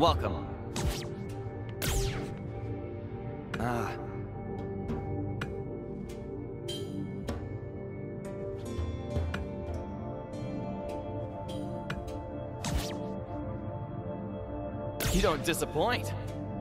Welcome. You don't disappoint.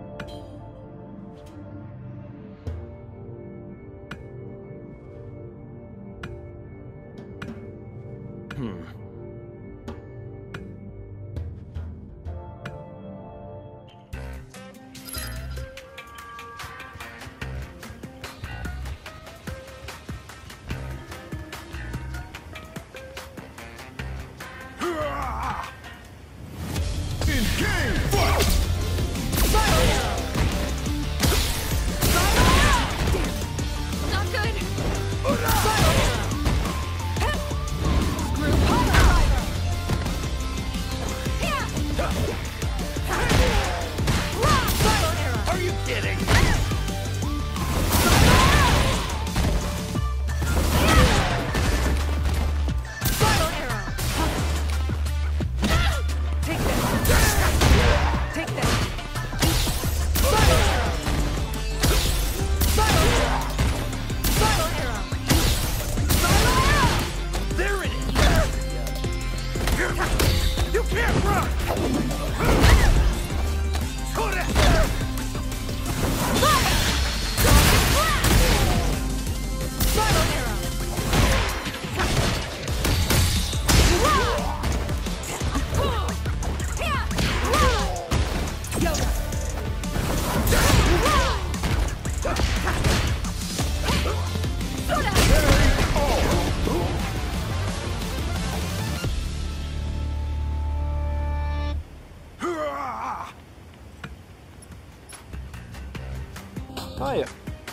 Hiya.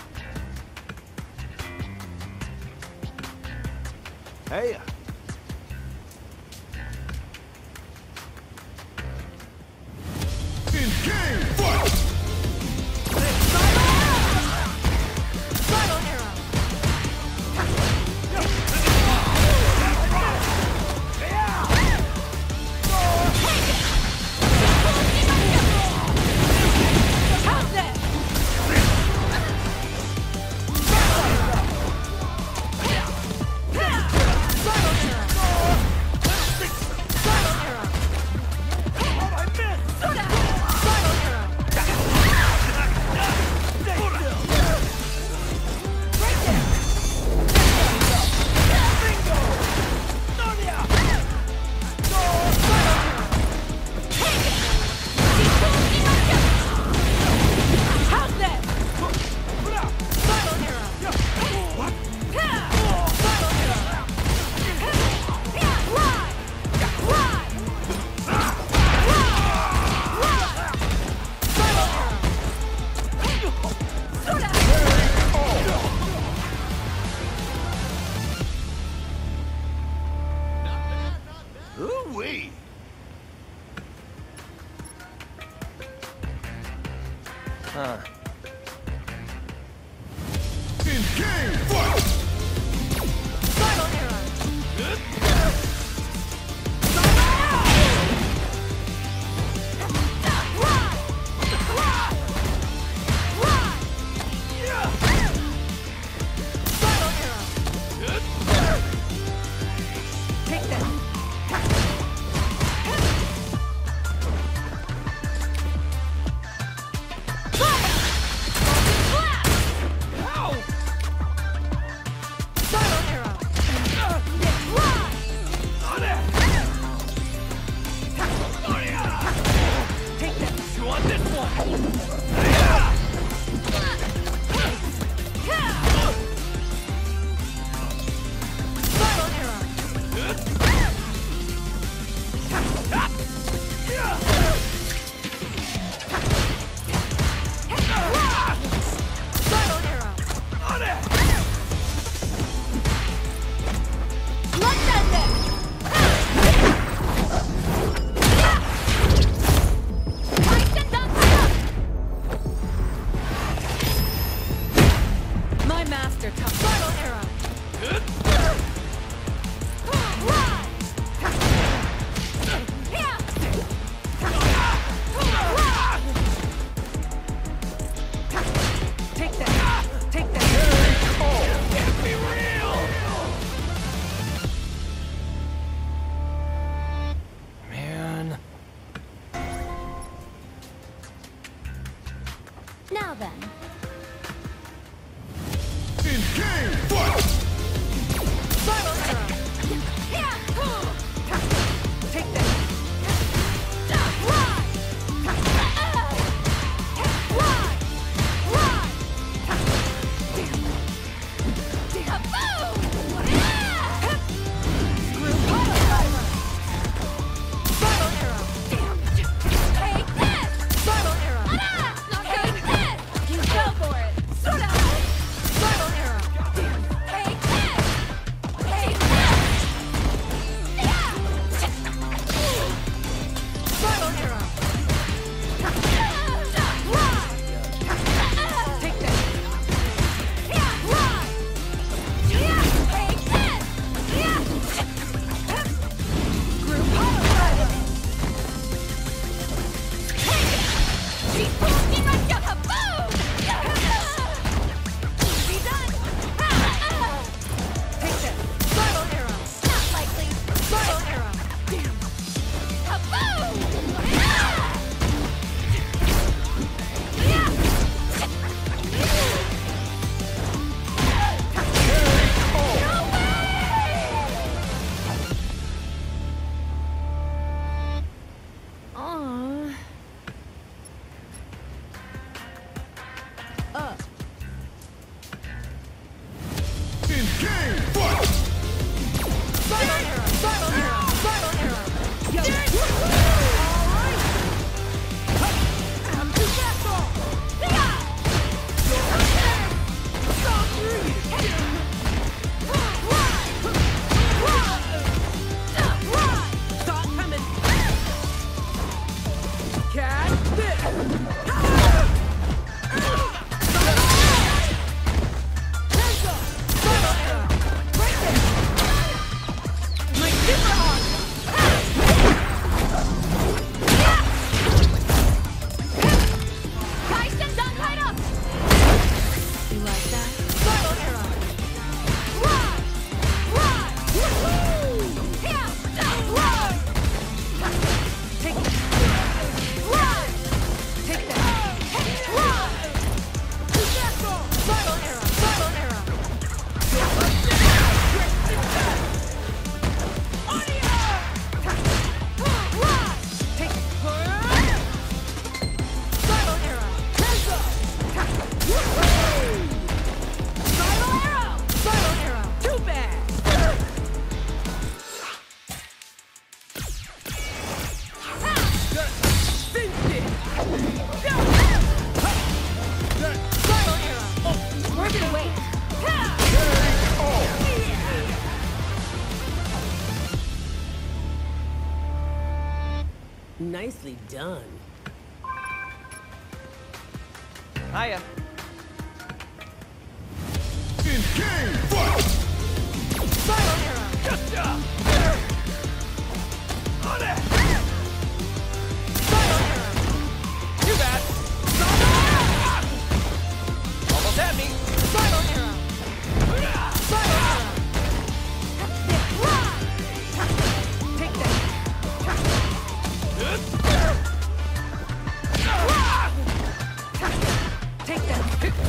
Hey. In game fight. Final arrow. How's that? Ooh-wee. In game fight. Final arrow. Now then. In game, fight! Suval'hal arrow. Take this. Ride. Ride. Ride. Kaboom! Group auto driver. Suval'hal arrow. Take this. Suval'hal arrow. Take this. You go for it. Suval'hal. Suval'hal arrow. Take this. Take this. Suval'hal arrow. Ride. Take this. Ride. Take this. Group auto driver. Take it. She's pulling right down. Kaboom! Easy done. Take this. Suval'hal arrow. Not likely. Suval'hal arrow. Kaboom! In game, fight! Suval'hal arrow. Suval'hal arrow. Suval'hal arrow. Yo. All right. I'm too fast. Stop coming. Catch this. Hands up. Suval'hal arrow. Break it. My super hawk. Tyson, done tied up. You like that? Suval'hal arrow. Ride. Ride. Woohoo! Yeah. Ride. Take that. Ride. Take that. Ride. Suval'hal arrow. Suval'hal arrow. Ride. Take it. Suval'hal arrow. Hands up. Woohoo! Suval'hal arrow. Suval'hal arrow. Too bad. Cinch it. Suval'hal arrow. Worth the wait. Nicely done. Hiya. In game, fight! Suval'hal arrow. Gotcha! On it! Suval'hal arrow. Too bad. Almost had me. Suval'hal arrow. Suval'hal arrow. Ride. Take that. Take that.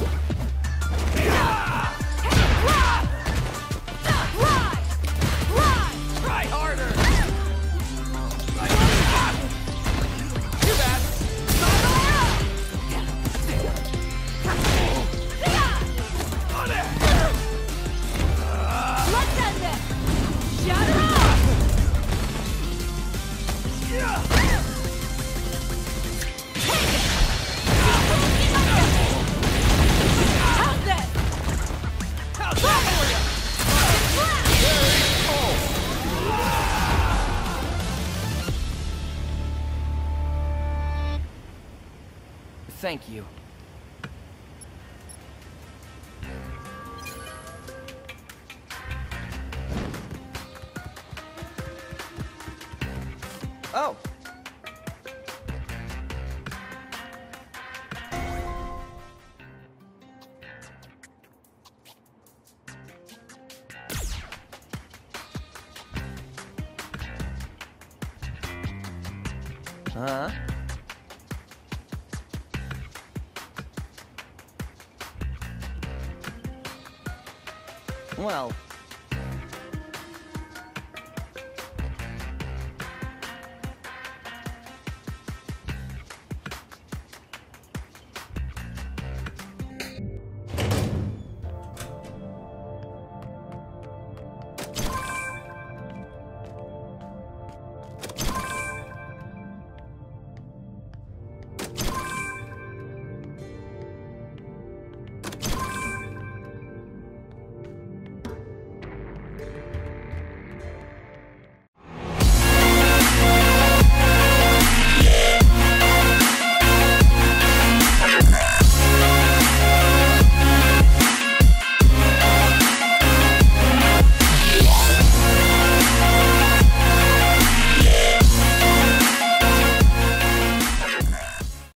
Ride. Ride. Try harder. Too bad. On it! Let's end it. Shut up. How's that? How's that for you? Thank you. Oh. Well,